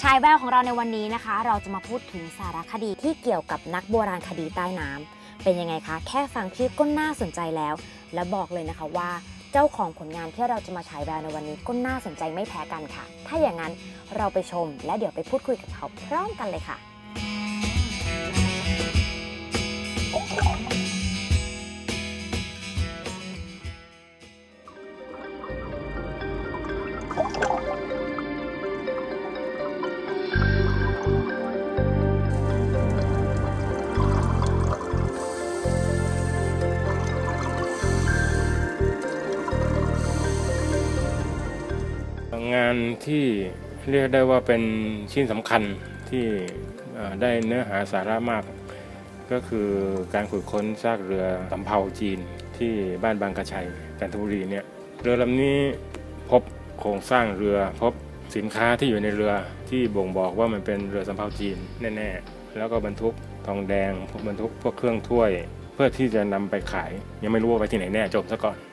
ฉายแววของเราในวันนี้นะคะเราจะมาพูดถึงสารคดีที่เกี่ยวกับนักโบราณคดีใต้น้ำเป็นยังไงคะแค่ฟังชื่อก็น่าสนใจแล้วและบอกเลยนะคะว่าเจ้าของผลงานที่เราจะมาฉายแววในวันนี้ก็น่าสนใจไม่แพ้กันค่ะถ้าอย่างนั้นเราไปชมและเดี๋ยวไปพูดคุยกับเขาพร้อมกันเลยค่ะงานที่เรียกได้ว่าเป็นชิ้นสำคัญที่ได้เนื้อหาสาระมากก็คือการขุดค้นซากเรือสำเภาจีนที่บ้านบางกระชัยจันทบุรีเนี่ยเรือลำนี้พบโครงสร้างเรือพบสินค้าที่อยู่ในเรือที่บ่งบอกว่ามันเป็นเรือสำเภาจีนแน่ๆแล้วก็บรรทุกทองแดงบรรทุกพวกเครื่องถ้วยเพื่อที่จะนำไปขายยังไม่รู้ว่าไปที่ไหนแน่จบซะก่อน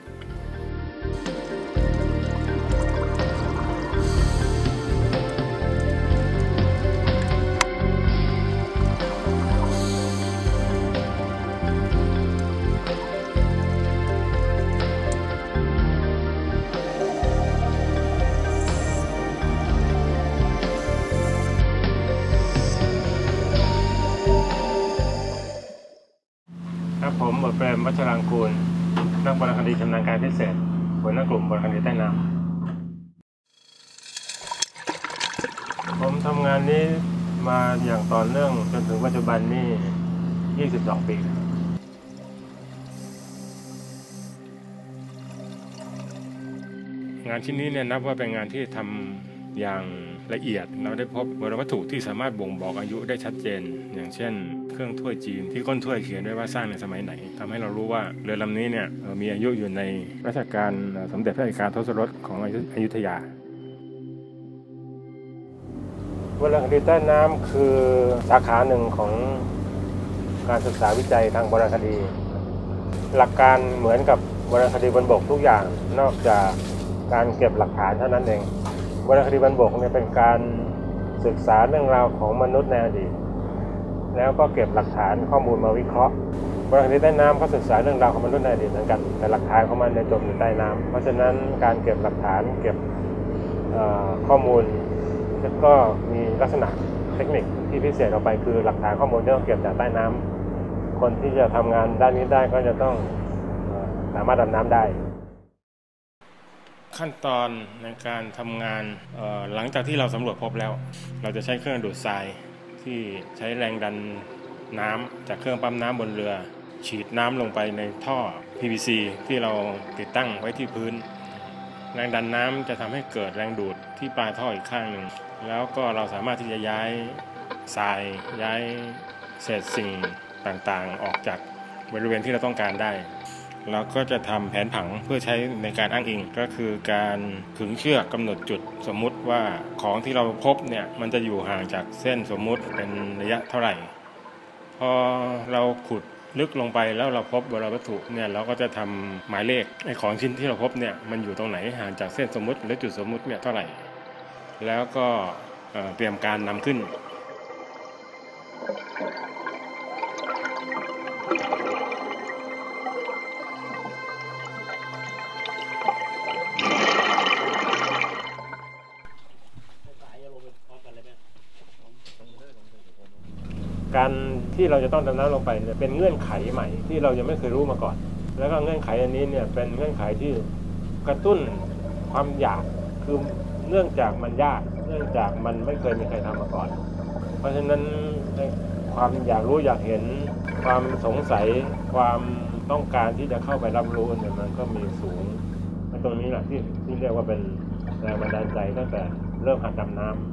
ผมหมวดเปรมวัชรางกูลนักโบราณคดีชำนาญการพิเศษหัวหน้ากลุ่มโบราณคดีใต้น้ำผมทำงานนี้มาอย่างต่อเนื่องจนถึงปัจจุบันนี่22 ปีงานชิ้นนี้เนี่ยนับว่าเป็นงานที่ทำอย่างละเอียดเราได้พบโบราณวัตถุที่สามารถบ่งบอกอายุได้ชัดเจนอย่างเช่นเครื่องถ้วยจีนที่ก้นถ้วยเขียนไว้ว่าสร้างในสมัยไหนทำให้เรารู้ว่าเรือลำนี้เนี่ยมีอายุอยู่ในรัชกาลสมเด็จพระอัยการทศรถของอยุธยาโบราณคดีใต้น้ำคือสาขาหนึ่งของการศึกษาวิจัยทางโบราณคดีหลักการเหมือนกับโบราณคดีบนบกทุกอย่างนอกจากการเก็บหลักฐานเท่านั้นเองโบราณคดีบนบกเนี่ยเป็นการศึกษาเรื่องราวของมนุษย์ในอดีตแล้วก็เก็บหลักฐานข้อมูลมาวิเคราะห์โบราณคดีใต้น้ำก็ศึกษาเรื่องราวของมนุษย์ในอดีตเหมือนกันแต่หลักฐานของมันเนี่ยจมอยู่ใต้น้ำเพราะฉะนั้นการเก็บหลักฐานเก็บข้อมูลก็มีลักษณะเทคนิคที่พิเศษออกไปคือหลักฐานข้อมูลที่ต้องเก็บจากใต้น้ำคนที่จะทำงานด้านนี้ได้ก็จะต้องสามารถดำน้ำได้ขั้นตอนในการทำงานหลังจากที่เราสำรวจพบแล้วเราจะใช้เครื่องดูดทรายที่ใช้แรงดันน้ำจากเครื่องปั๊มน้ำบนเรือฉีดน้ำลงไปในท่อ PVC ที่เราติดตั้งไว้ที่พื้นแรงดันน้ำจะทำให้เกิดแรงดูดที่ปลายท่ออีกข้างหนึ่งแล้วก็เราสามารถที่จะย้ายทรายย้ายเศษสิ่งต่างๆออกจากบริเวณที่เราต้องการได้เราก็จะทำแผนผังเพื่อใช้ในการอ้างอิงก็คือการขึงเชือกกำหนดจุดสมมุติว่าของที่เราพบเนี่ยมันจะอยู่ห่างจากเส้นสมมุติเป็นระยะเท่าไหร่พอเราขุดลึกลงไปแล้วเราพบโบราณวัตถุเนี่ยเราก็จะทำหมายเลขไอ้ของชิ้นที่เราพบเนี่ยมันอยู่ตรงไหนห่างจากเส้นสมมุติหรือจุดสมมุติเนี่ยเท่าไหร่แล้วก็เตรียมการนำขึ้นการที่เราจะต้องดำน้ำลงไปเนี่ยเป็นเงื่อนไขใหม่ที่เรายังไม่เคยรู้มาก่อนแล้วก็เงื่อนไขอันนี้เนี่ยเป็นเงื่อนไขที่กระตุ้นความอยากคือเนื่องจากมันยากเนื่องจากมันไม่เคยมีใครทำมาก่อนเพราะฉะนั้นความอยากรู้อยากเห็นความสงสัยความต้องการที่จะเข้าไปรับรู้เนี่ยมันก็มีสูงตรงนี้แหละที่เรียกว่าเป็นแรงบันดาลใจตั้งแต่เริ่มหัดดำน้ำ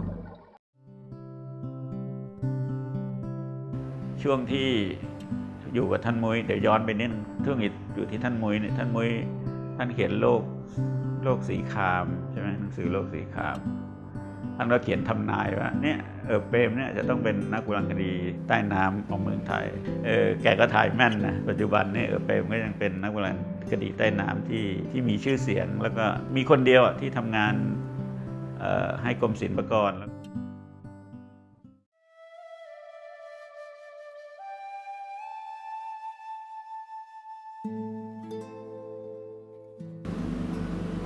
ช่วงที่อยู่กับท่านมุ้ยเดี๋ยวย้อนไปนิดช่วงอยู่ที่ท่านมุ้ยเนี่ยท่านมุ้ยท่านเขียนโลกสีครามใช่ไหมหนังสือโลกสีครามท่านก็เขียนทำนายว่าเนี่ยเปรมเนี่ยจะต้องเป็นนักโบราณคดีใต้น้ำของเมืองไทยแกก็ถ่ายแม่นนะปัจจุบันนี่เปรมก็ยังเป็นนักโบราณคดีใต้น้ำที่มีชื่อเสียงแล้วก็มีคนเดียวที่ทำงานให้กรมศิลปากร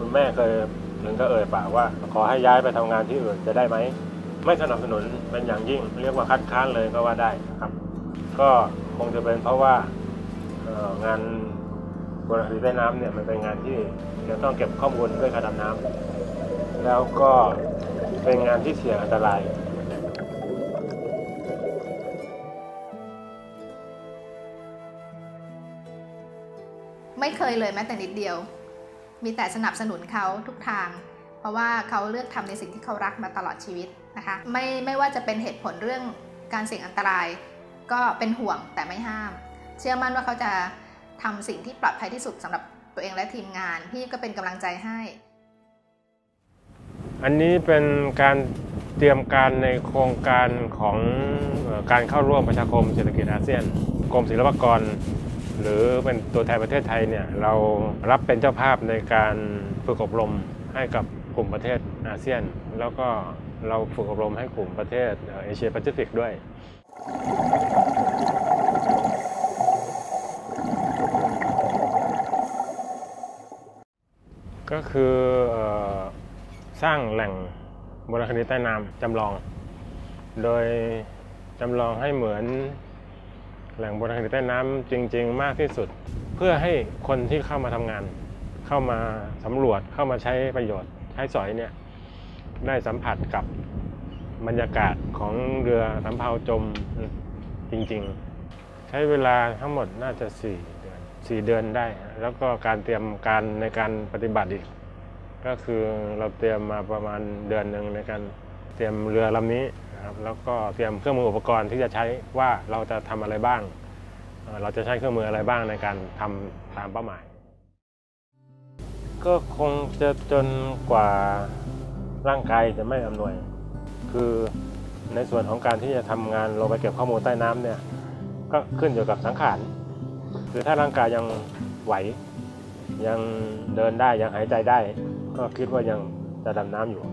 แม่เคยถึงก็เอ่ยปากว่าขอให้ย้ายไปทำงานที่อื่นจะได้ไหมไม่สนับสนุนเป็นอย่างยิ่งเรียกว่าคัดค้านเลยก็ว่าได้ครับก็คงจะเป็นเพราะว่างานโบราณคดีใต้น้ำเนี่ยมันเป็นงานที่จะต้องเก็บข้อมูลด้วยการดำน้ำแล้วก็เป็นงานที่เสี่ยงอันตรายไม่เคยเลยแม้แต่นิดเดียวมีแต่สนับสนุนเขาทุกทางเพราะว่าเขาเลือกทำในสิ่งที่เขารักมาตลอดชีวิตนะคะไม่ว่าจะเป็นเหตุผลเรื่องการเสี่ยงอันตรายก็เป็นห่วงแต่ไม่ห้ามเชื่อมั่นว่าเขาจะทำสิ่งที่ปลอดภัยที่สุดสำหรับตัวเองและทีมงานพี่ก็เป็นกำลังใจให้อันนี้เป็นการเตรียมการในโครงการของการเข้าร่วมประชาคมเศรษฐกิจอาเซียนกรมศิลปากรหรือเป็นตัวแทนประเทศไทยเนี่ยเรารับเป็นเจ้าภาพในการฝึกอบรมให้กับกลุ่มประเทศอาเซียนแล้วก็เราฝึกอบรมให้กลุ่มประเทศเอเชียแปซิฟิกด้วยก็คือสร้างแหล่งโบราณคดีใต้น้ำจำลองโดยจำลองให้เหมือนแหล่งโบราณคดีใต้น้ำจริงๆมากที่สุดเพื่อให้คนที่เข้ามาทำงานเข้ามาสำรวจเข้ามาใช้ประโยชน์ใช้สอยเนี่ยได้สัมผัสกับบรรยากาศของเรือสำเภาจมจริงๆใช้เวลาทั้งหมดน่าจะ4 เดือนได้แล้วก็การเตรียมการในการปฏิบัติอีกก็คือเราเตรียมมาประมาณเดือนหนึ่งในการเตรียมเรือลำนี้นะครับแล้วก็เตรียมเครื่องมืออุปกรณ์ที่จะใช้ว่าเราจะทำอะไรบ้างเราจะใช้เครื่องมืออะไรบ้างในการทำตามเป้าหมายก็คงจะจนกว่าร่างกายจะไม่อำนวยคือในส่วนของการที่จะทำงานลงไปเก็บข้อมูลใต้น้ำเนี่ยก็ขึ้นอยู่กับสังขารคือถ้าร่างกายยังไหวยังเดินได้ยังหายใจได้ก็คิดว่ายังจะดำน้ำอยู่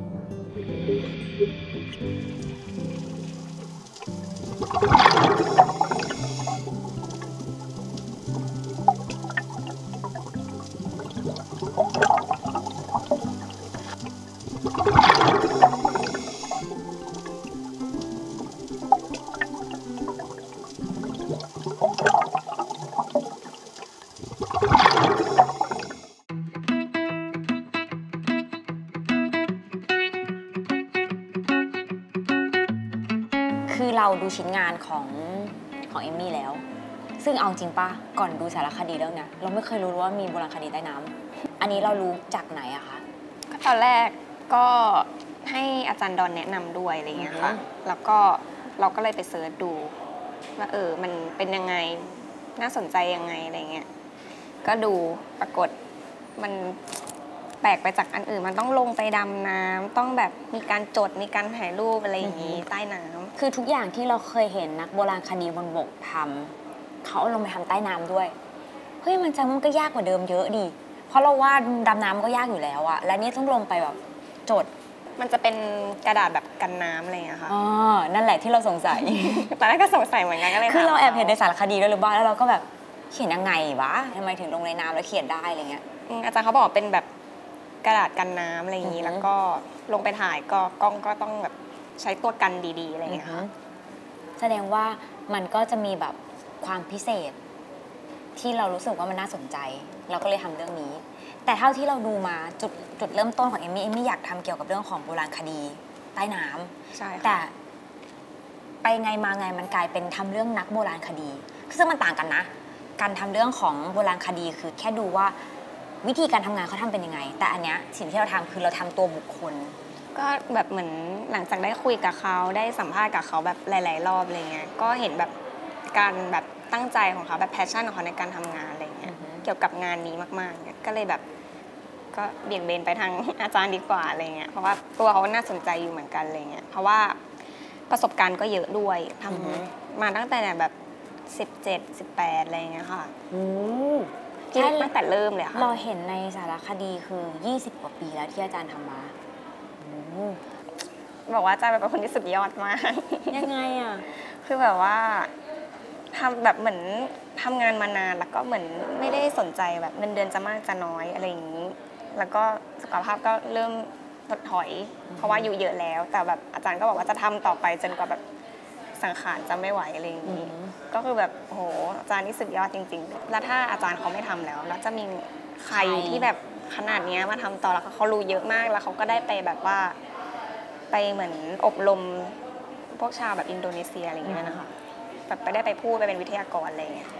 คือเราดูชิ้นงานของเอมมี่แล้วซึ่งเอาจริงป่ะก่อนดูสารคดีเรื่องนี้เราไม่เคยรู้ว่ามีโบราณคดีใต้น้ำอันนี้เรารู้จากไหนอะคะตอนแรกก็ให้อาจารย์ดอนแนะนำด้วยอะไรเงี้ยค่ะแล้วก็เราก็เลยไปเสิร์ชดูว่ามันเป็นยังไงน่าสนใจยังไงอะไรเงี้ยก็ดูปรากฏมันแปลกไปจากอันอื่นมันต้องลงไปดำน้ำต้องแบบมีการจดมีการถ่ายรูปอะไรอย่างนี้ใต้น้ำคือทุกอย่างที่เราเคยเห็นนักโบราณคดีบนบกทำเขาเอาลงไปทำใต้น้ำด้วยเฮ้ยมันก็ยากกว่าเดิมเยอะดิเพราะเราว่าดำน้ำก็ยากอยู่แล้วอะและนี่ต้องลงไปแบบจดมันจะเป็นกระดาษแบบกันน้ำอะไรอย่างเงี้ยค่ะอ๋อนั่นแหละที่เราสงสัยตอนแรกก็สงสัยเหมือนกันก็เลยคือเราแอบเห็นในสารคดีด้วยหรือเปล่าแล้วเราก็แบบเขียนยังไงวะทำไมถึงลงในน้ำแล้วเขียนได้อะไรเงี้ยอาจารย์เขาบอกเป็นแบบกระดาษกันน้ำอะไรอย่างนี้แล้วก็ลงไปถ่ายก็กล้องก็ต้องแบบใช้ตัวกันดีๆอะไรอย่างเงี้ยค่ะแสดงว่ามันก็จะมีแบบความพิเศษที่เรารู้สึกว่ามันน่าสนใจเราก็เลยทำเรื่องนี้แต่เท่าที่เราดูมาจุดเริ่มต้นของเอมมี่อยากทำเกี่ยวกับเรื่องของโบราณคดีใต้น้ำใช่แต่ไปไงมาไงมันกลายเป็นทำเรื่องนักโบราณคดีซึ่งมันต่างกันนะการทำเรื่องของโบราณคดีคือแค่ดูว่าวิธีการทำงานเขาทำเป็นยังไงแต่อันเนี้ยสิ่งที่เราทำคือเราทำตัวบุคคลก็แบบเหมือนหลังจากได้คุยกับเขาได้สัมภาษณ์กับเขาแบบหลายๆรอบอะไรเงี้ยก็เห็นแบบการแบบตั้งใจของเขาแบบแพชชั่นของเขาในการทำงานอะไรเงี้ยเกี่ยวกับงานนี้มากๆเนี่ยก็เลยแบบก็เบี่ยงเบนไปทางอาจารย์ดีกว่าอะไรเงี้ยเพราะว่าตัวเขาน่าสนใจอยู่เหมือนกันอะไรเงี้ยเพราะว่าประสบการณ์ก็เยอะด้วยทำมาตั้งแต่แบบ17-18อะไรเงี้ยค่ะที่ตั้งแต่เริ่มเลยค่ะเราเห็นในสารคดีคือ20 กว่าปีแล้วที่อาจารย์ทำมาบอกว่าอาจารย์เป็นคนที่สุดยอดมากยังไงอ่ะคือแบบว่าทำแบบเหมือนทำงานมานานแล้วก็เหมือนไม่ได้สนใจแบบเงินเดือนจะมากจะน้อยอะไรอย่างนี้แล้วก็สุขภาพก็เริ่มถดถอยเพราะว่าอยู่เยอะแล้วแต่แบบอาจารย์ก็บอกว่าจะทำต่อไปจนกว่าแบบสังขารจะไม่ไหวอะไรอย่างนี้ก็คือแบบโหอาจารย์นี่สุดยอดจริงๆแล้วถ้าอาจารย์เขาไม่ทำแล้วจะมีใครที่แบบขนาดนี้มาทำต่อแล้วเขารู้เยอะมากแล้วเขาก็ได้ไปแบบว่าไปเหมือนอบรมพวกชาวแบบอินโดนีเซียอะไรอย่างเงี้ยนะคะแบบไปได้ไปพูดไปเป็นวิทยากรอะไรอย่างเงี้ย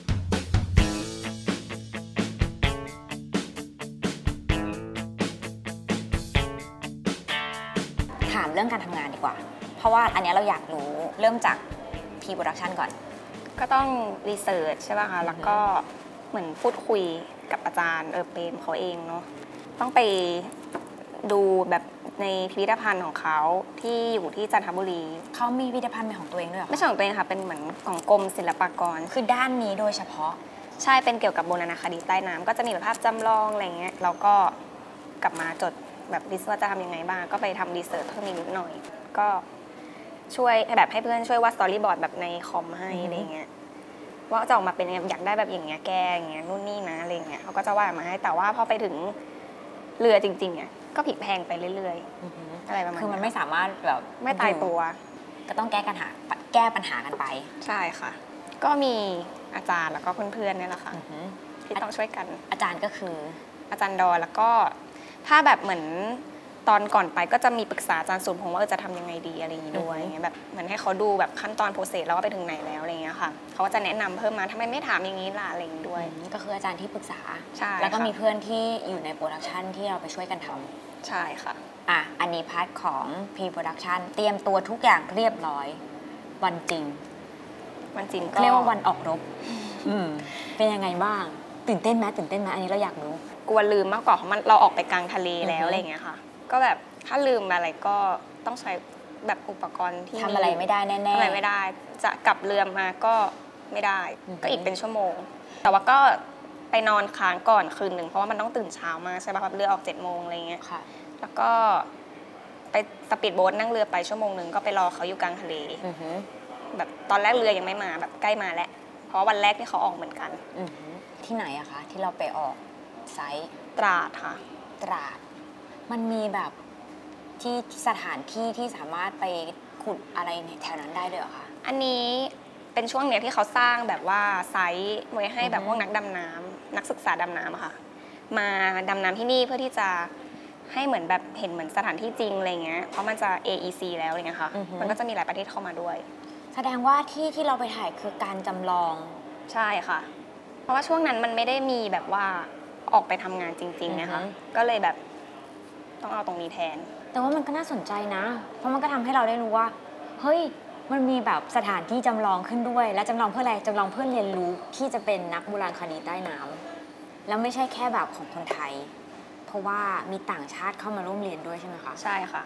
ถามเรื่องการทำงานดีกว่าเพราะว่าอันนี้เราอยากรู้เริ่มจาก P-Production ก่อนก็ต้องรีเสิร์ชใช่ป่ะคะแล้วก็เหมือนพูดคุยกับอาจารย์เปรมเขาเองเนาะต้องไปดูแบบในพิพิธภัณฑ์ของเขาที่อยู่ที่จันทบุรีเขามีพิพิธภัณฑ์เป็นของตัวเองด้วยหรอไม่ใช่ของตัวเองค่ะเป็นเหมือนของกรมศิลปากรคือด้านนี้โดยเฉพาะใช่เป็นเกี่ยวกับโบราณคดีใต้น้ำก็จะมีแบบภาพจำลองอะไรเงี้ยแล้วก็กลับมาจดแบบรีเสิร์ชว่าจะทำยังไงบ้างก็ไปทำรีเสิร์ชเพิ่มนิดหน่อยก็ช่วยแบบให้เพื่อนช่วยวาดสตอรี่บอร์ดแบบในคอมให้อะไรเงี้ยว่าจะออกมาเป็นอยากได้แบบอย่างเงี้ยแกอย่างเงี้ยนู่นนี่นะอะไรเงี้ยเขาก็จะวาดมาให้แต่ว่าพอไปถึงเรือจริงๆเนี่ยก็ผิดแพงไปเรื่อยๆอะไรประมาณคือมันไม่สามารถแบบไม่ตายตัวก็ต้องแก้ปัญหากันไปใช่ค่ะก็มีอาจารย์แล้วก็เพื่อนๆเนี่ยแหละค่ะที่ต้องช่วยกันอาจารย์ก็คืออาจารย์ดอแล้วก็ถ้าแบบเหมือนตอนก่อนไปก็จะมีปรึกษาอาจารย์สมพงษ์ว่าจะทำยังไงดีอะไรอย่างนี้ด้วยแบบเหมือนให้เขาดูแบบขั้นตอนโปรเซสแล้วว่าไปถึงไหนแล้วอะไรเงี้ยค่ะเขาก็จะแนะนำเพิ่มมาทำไมไม่ถามอย่างนี้ล่ะอะไรอย่างนี้ด้วยก็คืออาจารย์ที่ปรึกษาใช่แล้วก็มีเพื่อนที่อยู่ในโปรดักชันที่เราไปช่วยกันทำใช่ค่ะอันนี้พาร์ทของ P-Production เตรียมตัวทุกอย่างเรียบร้อยวันจริงก็เรียกว่าวันออกรบเป็นยังไงบ้างตื่นเต้นไหมอันนี้เราอยากรู้กลัวลืมมากกว่ามันเราออกไปกลางทะเลแล้วอะไรเงี้ยค่ะก็แบบถ้าลืมอะไรก็ต้องใช้แบบอุปกรณ์ที่ทำอะไรไม่ได้แน่ๆอะไรไม่ได้จะกลับเรือมาก็ไม่ได้ก็อีกเป็นชั่วโมงแต่ว่าก็ไปนอนค้างก่อนคืนหนึ่งเพราะว่ามันต้องตื่นเช้ามาใช่ป่ะครับเรือออก7:00 อะไรเงี้ยแล้วก็ไปสปีดโบ๊ทนั่งเรือไปชั่วโมงนึงก็ไปรอเขาอยู่กลางทะเลแบบตอนแรกเรือยังไม่มาแบบใกล้มาแล้วเพราะวันแรกที่เขาออกเหมือนกันที่ไหนอะคะที่เราไปออกไซต์ตราดค่ะตราดมันมีแบบที่สถานที่ที่สามารถไปขุดอะไรในแถวนั้นได้ด้วยเหรอคะอันนี้เป็นช่วงเนี้ยที่เขาสร้างแบบว่าไซต์ไว้ให้แบบพวกนักดำน้ำนักศึกษาดำน้ำอะค่ะมาดำน้ำที่นี่เพื่อที่จะให้เหมือนแบบเห็นเหมือนสถานที่จริงอะไรเงี้ยเพราะมันจะ AEC แล้วอะไรเงี้ยค่ะมันก็จะมีหลายประเทศเข้ามาด้วยแสดงว่าที่เราไปถ่ายคือการจำลองใช่ค่ะเพราะว่าช่วงนั้นมันไม่ได้มีแบบว่าออกไปทำงานจริงๆนะคะก็เลยแบบต้องเอาตรงนี้แทนแต่ว่ามันก็น่าสนใจนะเพราะมันก็ทำให้เราได้รู้ว่าเฮ้ยมันมีแบบสถานที่จำลองขึ้นด้วยและจำลองเพื่ออะไรจำลองเพื่อเรียนรู้ที่จะเป็นนักโบราณคดีใต้น้ำแล้วไม่ใช่แค่แบบของคนไทยเพราะว่ามีต่างชาติเข้ามาร่วมเรียนด้วยใช่ไหมคะใช่ค่ะ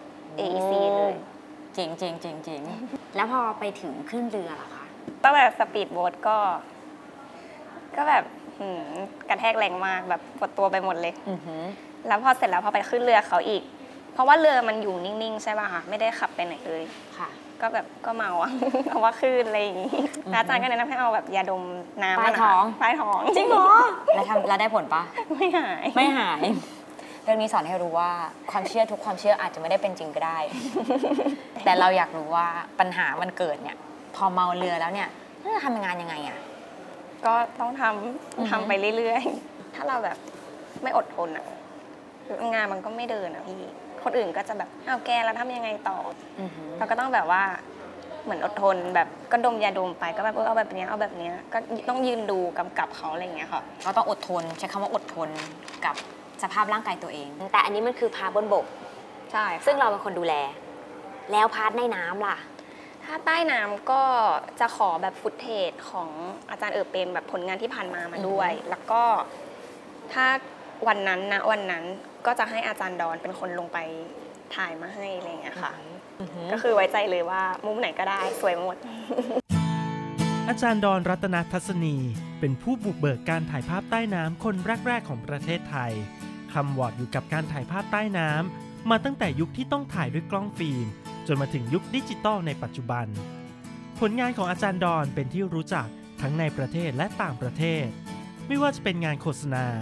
AEC เลยเจ๋งแล้วพอไปถึงขึ้นเรือล่ะคะตั้งแต่สปีดโบ๊ทก็แบบกระแทกแรงมากแบบปวดตัวไปหมดเลยแล้วพอเสร็จแล้วพอไปขึ้นเรือเขาอีกเพราะว่าเรือมันอยู่นิ่งๆใช่ป่ะคะไม่ได้ขับไปไหนเลยค่ะก็แบบก็เมาอะเพราะว่าคลื่นอะไรอย่างงี้อาจารย์ก็แนะนำให้เอาแบบยาดมน้ำป้ายท้องจริงเหรอแล้วได้ผลปะไม่หายเรื่องนี้สอนให้รู้ว่าความเชื่อทุกความเชื่ออาจจะไม่ได้เป็นจริงก็ได้ แต่เราอยากรู้ว่าปัญหามันเกิดเนี่ยพอเมาเรือแล้วเนี่ยจะทำงานยังไงอะก็ต้องทำไปเรื่อยๆถ้าเราแบบไม่อดทนอะงานมันก็ไม่เดินอะพี่คนอื่นก็จะแบบอ้าวแกแล้วทำยังไงต่อเราก็ต้องแบบว่าเหมือนอดทนแบบก็ดมยาดมไปก็แบบเอาแบบนี้ก็ต้องยืนดูกำกับเขาอะไรอย่างเงี้ยค่ะก็ต้องอดทนใช้คำว่าอดทนกับสภาพร่างกายตัวเองแต่อันนี้มันคือพาบนบกใช่ซึ่งเราเป็นคนดูแลแล้วพาร์ทในน้ำล่ะถ้าใต้น้ำก็จะขอแบบฟุตเทจของอาจารย์เปรมแบบผลงานที่ผ่านมาด้วยแล้วก็ถ้าวันนั้นก็จะให้อาจารย์ดอนเป็นคนลงไปถ่ายมาให้อะไรอย่างเงี้ยค่ะก็คือไว้ใจเลยว่ามุมไหนก็ได้สวยหมดอาจารย์ดอนรัตนทัศนีเป็นผู้บุกเบิกการถ่ายภาพใต้น้ำคนแรกๆของประเทศไทยคำวอดอยู่กับการถ่ายภาพใต้น้ำมาตั้งแต่ยุคที่ต้องถ่ายด้วยกล้องฟิล์มจนมาถึงยุคดิจิตอลในปัจจุบันผลงานของอาจารย์ดอนเป็นที่รู้จักทั้งในประเทศและต่างประเทศไม่ว่าจะเป็นงานโฆษณาภ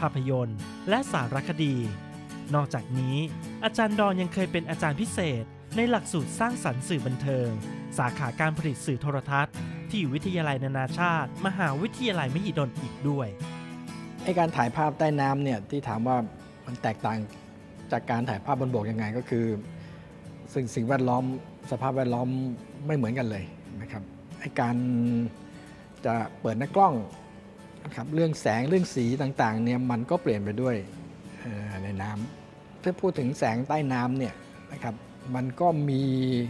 ภาพยนตร์และสารคดี นอกจากนี้อาจารย์ดอนยังเคยเป็นอาจารย์พิเศษในหลักสูตรสร้างสรรค์สื่อบันเทิงสาขาการผลิตสื่อโทรทัศน์ที่วิทยาลัยนานาชาติมหาวิทยาลัยมหิดลอีกด้วยไอ้การถ่ายภาพใต้น้ำเนี่ยที่ถามว่ามันแตกต่างจากการถ่ายภาพบนบกยังไงก็คือสิ่งแวดล้อมสภาพแวดล้อมไม่เหมือนกันเลยนะครับไอ้การจะเปิดหน้ากล้องนะครับเรื่องแสงเรื่องสีต่างๆเนี่ยมันก็เปลี่ยนไปด้วยในน้ำถ้าพูดถึงแสงใต้น้ำเนี่ยนะครับมันก็มี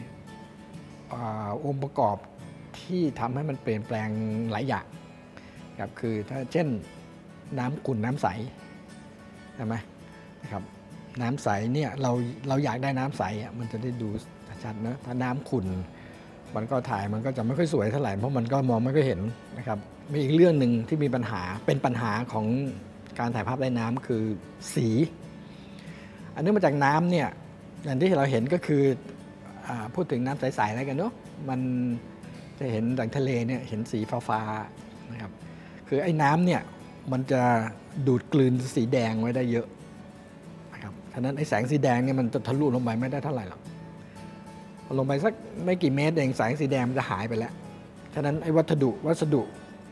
องค์ประกอบที่ทำให้มันเปลี่ยนแปลงหลายอย่างครับคือถ้าเช่นน้ำขุ่นน้ำใสใช่ไหมนะครับน้ำใสเนี่ยเราอยากได้น้ำใสมันจะได้ดูชัดๆนะถ้าน้ำขุ่นมันก็ถ่ายมันก็จะไม่ค่อยสวยเท่าไหร่เพราะมันก็มองไม่ค่อยเห็นนะครับมีอีกเรื่องหนึ่งที่มีปัญหาเป็นปัญหาของการถ่ายภาพใต้น้ำคือสีอันนี้มาจากน้ำเนี่ยอย่างที่เราเห็นก็คือพูดถึงน้ำใสๆแล้วกันเนาะมันจะเห็นจากทะเลเนี่ยเห็นสีฟ้าๆนะครับคือไอ้น้ำเนี่ยมันจะดูดกลืนสีแดงไว้ได้เยอะนะครับฉะนั้นไอ้แสงสีแดงเนี่ยมันจะทะลุลงไปไม่ได้เท่าไหร่หรอกลงไปสักไม่กี่เมตรเองแสงสีแดงมันจะหายไปแล้วฉะนั้นไอ้วัสดุ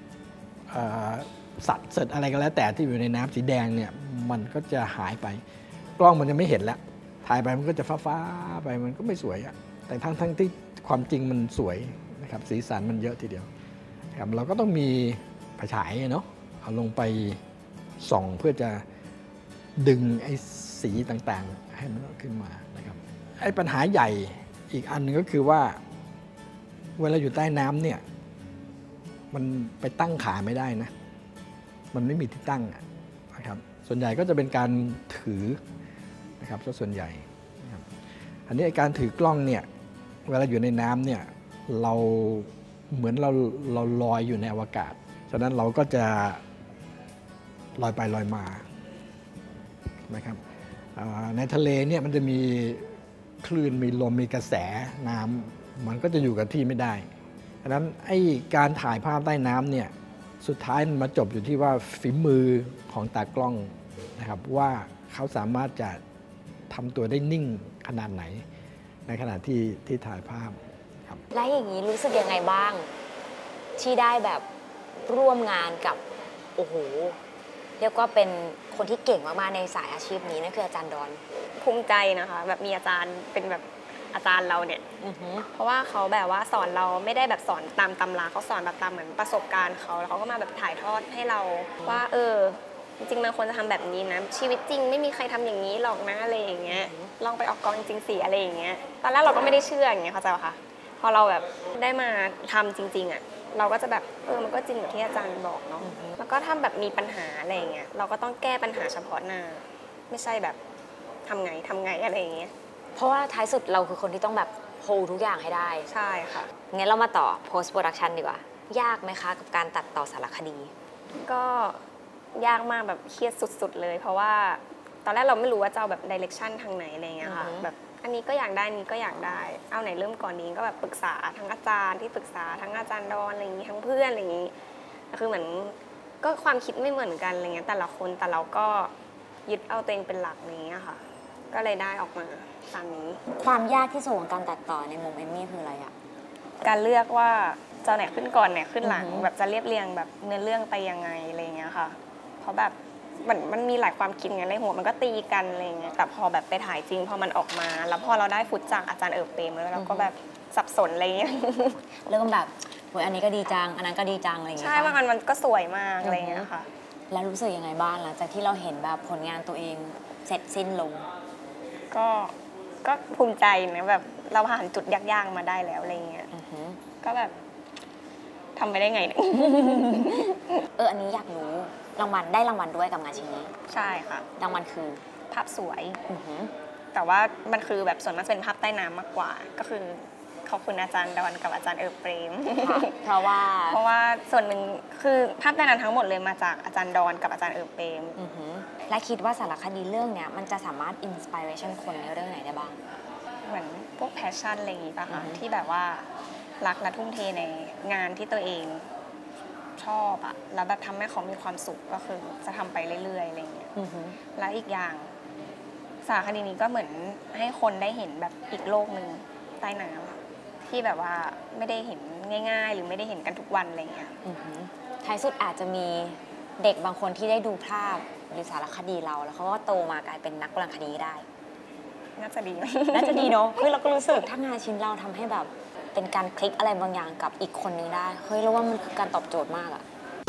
สัตว์เสร็จอะไรก็แล้วแต่ที่อยู่ในน้ำสีแดงเนี่ยมันก็จะหายไปกล้องมันจะไม่เห็นแล้วถ่ายไปมันก็จะฟ้าๆไปมันก็ไม่สวยอะแต่ทั้งที่ความจริงมันสวยนะครับสีสันมันเยอะทีเดียวครับเราก็ต้องมีไฟฉายเนาะเอาลงไปส่องเพื่อจะดึงไอ้สีต่างๆให้มันขึ้นมานะครับไอ้ปัญหาใหญ่อีกอันนึงก็คือว่าเวลาอยู่ใต้น้ำเนี่ยมันไปตั้งขาไม่ได้นะมันไม่มีที่ตั้งนะครับส่วนใหญ่ก็จะเป็นการถือนะครับส่วนใหญ่นะครับอันนี้การถือกล้องเนี่ยเวลาอยู่ในน้ำเนี่ยเราเหมือนเราลอยอยู่ในอวกาศฉะนั้นเราก็จะลอยไปลอยมานะครับในทะเลเนี่ยมันจะมีคลื่นมีลมมีกระแสน้ำมันก็จะอยู่กับที่ไม่ได้ฉะนั้นไอ้การถ่ายภาพใต้น้ำเนี่ยสุดท้ายมันมาจบอยู่ที่ว่าฝีมือของตากล้องนะครับว่าเขาสามารถจะทำตัวได้นิ่งขนาดไหนในขณะที่ถ่ายภาพครับและอย่างนี้รู้สึกยังไงบ้างที่ได้แบบร่วมงานกับโอ้โหเรียกว่าเป็นคนที่เก่งมากๆในสายอาชีพนี้นั่นคืออาจารย์ดอนภูมิใจนะคะแบบมีอาจารย์เป็นแบบอาจารย์เราเนี่ยเพราะว่าเขาแบบว่าสอนเราไม่ได้แบบสอนตามตำราเขาสอนแบบตามเหมือนประสบการณ์เขาแล้วเขาก็มาแบบถ่ายทอดให้เราว่าจริงๆมันควรจะทำแบบนี้นะชีวิตจริงไม่มีใครทำอย่างนี้หรอกนะอะไรอย่างเงี้ยลองไปออกกองจริงๆสิอะไรอย่างเงี้ยตอนแรกเราก็ไม่ได้เชื่ออย่างเงี้ยเข้าใจป่ะคะพอเราแบบได้มาทำจริงๆอ่ะเราก็จะแบบมันก็จริงอย่างที่อาจารย์บอกเนาะแล้วก็ถ้าแบบมีปัญหาอะไรอย่างเงี้ยเราก็ต้องแก้ปัญหาเฉพาะหน้าไม่ใช่แบบทำไงอะไรอย่างเงี้ยเพราะว่าท้ายสุดเราคือคนที่ต้องแบบโฮลทุกอย่างให้ได้ใช่ค่ะงั้นเรามาต่อ post production ดีกว่ายากไหมคะกับการตัดต่อสารคดีก็ยากมากแบบเครียดสุดๆเลยเพราะว่าตอนแรกเราไม่รู้ว่าจะเอาแบบ direction ทางไหนอะไรเงี้ยค่ะแบบอันนี้ก็อยากได้นี้ก็อยากได้เอาไหนเริ่มก่อนนี้ก็แบบปรึกษาทั้งอาจารย์ที่ปรึกษาทั้งอาจารย์ดอนอะไรอย่างงี้ทั้งเพื่อนอะไรอย่างงี้คือเหมือนก็ความคิดไม่เหมือนกันอะไรเงี้ยแต่ละคนแต่เราก็ยึดเอาตัวเองเป็นหลักนี้ค่ะก็เลยได้ออกมาตามนี้ความยากที่สุดของการตัดต่อในมุมเอมมี่คืออะไรอะการเลือกว่าจะไหนขึ้นก่อนไหนขึ้นหลังแบบจะเรียบเรียงแบบเนื้อเรื่องไปยังไงอะไรเงี้ยค่ะเพราะแบบมันมีหลายความคิดไงในหัวมันก็ตีกันอะไรเงี้ยแต่พอแบบไปถ่ายจริงพอมันออกมาแล้วพอเราได้ฟุตจากอาจารย์เปรมแล้วเราก็แบบสับสนอะไรเงี้ยเริ่มแบบอันนี้ก็ดีจังอันนั้นก็ดีจังอะไรเงี้ยใช่ว่ามันก็สวยมากอะไรเงี้ยค่ะแล้วรู้สึกยังไงบ้างหลังจากที่เราเห็นแบบผลงานตัวเองเสร็จสิ้นลงก็ภูมิใจนะแบบเราผ่านจุดยากๆมาได้แล้วอะไรเงี้ยก็แบบทำไปได้ไงเนี่ยอันนี้อยากรู้รางวัลได้รางวัลด้วยกับงานชิ้นนี้ใช่ค่ะรางวัลคือภาพสวยแต่ว่ามันคือแบบส่วนมากเป็นภาพใต้น้ำมากกว่าก็คือขอบคุณอาจารย์ดอนกับอาจารย์เปรมเพราะว่าส่วนหนึ่งคือภาพใต้น้ำทั้งหมดเลยมาจากอาจารย์ดอนกับอาจารย์เปรมและคิดว่าสารคดีเรื่องเนี้ยมันจะสามารถอินสปิเรชันคนในเรื่องไหนได้บ้างเหมือนพวกแพชชั่นอะไรอย่างงี้ป่ะคะที่แบบว่ารักและทุ่มเทในงานที่ตัวเองชอบอะแล้วแบบทำให้เขามีความสุขก็คือจะทำไปเรื่อยๆอะไรเงี้ยแล้วอีกอย่างสารคดีนี้ก็เหมือนให้คนได้เห็นแบบอีกโลกหนึ่งใต้น้ำที่แบบว่าไม่ได้เห็นง่ายๆหรือไม่ได้เห็นกันทุกวันอะไรเงี้ยท้ายสุดอาจจะมีเด็กบางคนที่ได้ดูภาพหรือสารคดีเราแล้วเขาก็โตมากลายเป็นนักโบราณคดีได้น่าจะดีน่าจะดีเนาะเฮ้ยเราก็รู้สึกถ้างานชิ้นเราทำให้แบบเป็นการคลิกอะไรบางอย่างกับอีกคนนึงได้เฮ้ยเราว่ามันคือการตอบโจทย์มากอะ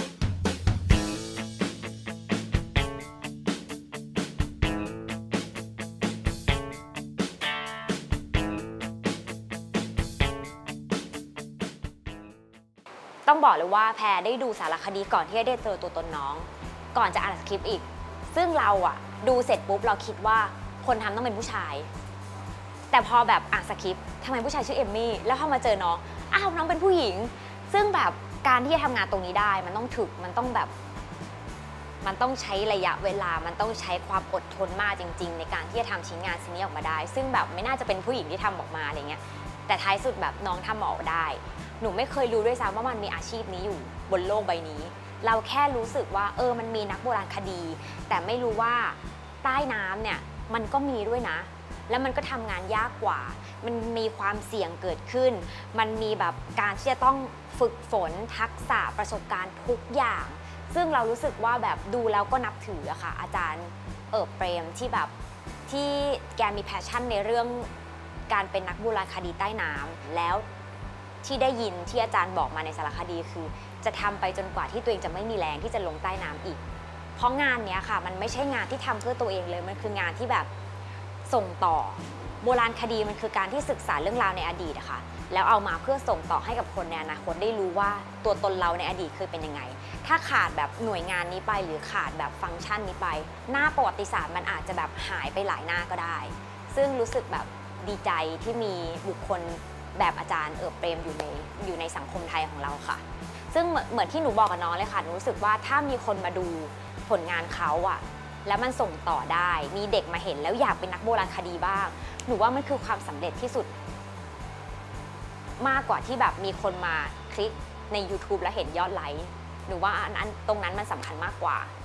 ต้องบอกเลยว่าแพรได้ดูสารคดีก่อนที่จะได้เจอตัวตนน้องก่อนจะอ่านสคริปต์อีกซึ่งเราอะดูเสร็จปุ๊บเราคิดว่าคนทำต้องเป็นผู้ชายแต่พอแบบอ่านสคริปต์ทำไมผู้ชายชื่อเอมมี่แล้วพอมาเจอน้องอ้าวน้องเป็นผู้หญิงซึ่งแบบการที่จะทำงานตรงนี้ได้มันต้องถึกมันต้องแบบมันต้องใช้ระยะเวลามันต้องใช้ความอดทนมากจริงๆในการที่จะทำชิ้นงานชิ้นนี้ออกมาได้ซึ่งแบบไม่น่าจะเป็นผู้หญิงที่ทำออกมาอะไรเงี้ยแต่ท้ายสุดแบบน้องทำออกได้หนูไม่เคยรู้ด้วยซ้ำว่ามันมีอาชีพนี้อยู่บนโลกใบนี้เราแค่รู้สึกว่ามันมีนักโบราณคดีแต่ไม่รู้ว่าใต้น้ำเนี่ยมันก็มีด้วยนะแล้วมันก็ทำงานยากกว่ามันมีความเสี่ยงเกิดขึ้นมันมีแบบการที่จะต้องฝึกฝนทักษะประสบการณ์ทุกอย่างซึ่งเรารู้สึกว่าแบบดูแล้วก็นับถืออะค่ะอาจารย์เปรมที่แบบที่แกมีแพชชั่นในเรื่องการเป็นนักโบราณคดีใต้น้ำแล้วที่ได้ยินที่อาจารย์บอกมาในสารคดีคือจะทำไปจนกว่าที่ตัวเองจะไม่มีแรงที่จะลงใต้น้ำอีกเพราะงานนี้ค่ะมันไม่ใช่งานที่ทำเพื่อตัวเองเลยมันคืองานที่แบบส่งต่อโบราณคดีมันคือการที่ศึกษาเรื่องราวในอดีตอะค่ะแล้วเอามาเพื่อส่งต่อให้กับคนในอนาคตได้รู้ว่าตัวตนเราในอดีตเคยเป็นยังไงถ้าขาดแบบหน่วยงานนี้ไปหรือขาดแบบฟังก์ชันนี้ไปหน้าประวัติศาสตร์มันอาจจะแบบหายไปหลายหน้าก็ได้ซึ่งรู้สึกแบบดีใจที่มีบุคคลแบบอาจารย์เปรมอยู่ในสังคมไทยของเราค่ะซึ่งเหมือนที่หนูบอกกับน้องเลยค่ะหนูรู้สึกว่าถ้ามีคนมาดูผลงานเขาอะแล้วมันส่งต่อได้มีเด็กมาเห็นแล้วอยากเป็นนักโบราณคดีบ้างหนูว่ามันคือความสำเร็จที่สุดมากกว่าที่แบบมีคนมาคลิกใน YouTube แล้วเห็นยอดไลค์หนูว่าอันตรงนั้นมันสำคัญมากกว่า